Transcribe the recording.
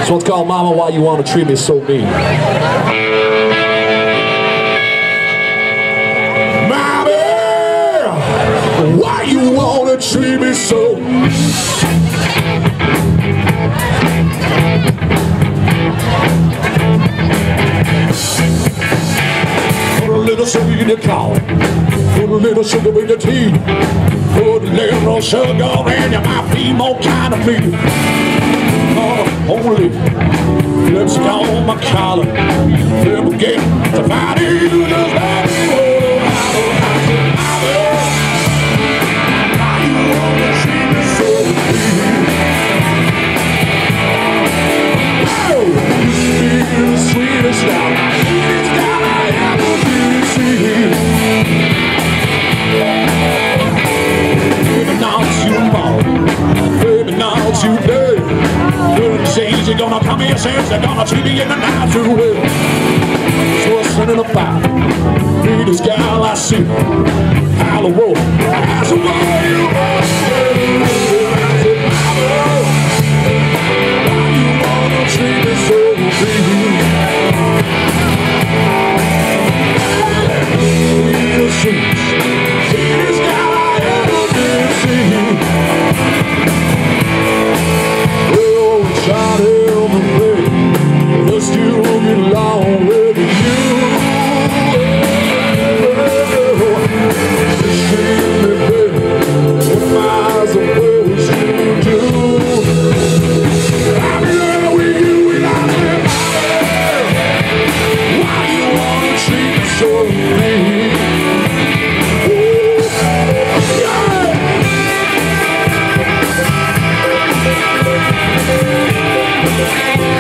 This one's called Mama, Why You Wanna Treat Me So Mean. Mommy, why you wanna treat me so mean? Put a little sugar in the coffee, put a little sugar in the tea, put a little sugar in you might be more kind of me. Holy lips down my collar, never get to find you just like you. Why you wanna treat me so mean? Oh, you feel the sweetest now, sweetest guy I ever did see. Baby, not tomorrow, baby, not today. Change, you're gonna come here, says they're gonna treat me in the night too well. So I'm sending a fire, be this gal I see, Halloween, that's the way you want to. Why you wanna treat me so mean? See this gal I ever did see. Try to help me play, just you get along with you. Just treat me, baby, what am I supposed to do? I'm in love with you and I'm in love. Why you wanna treat me so mean? Yeah.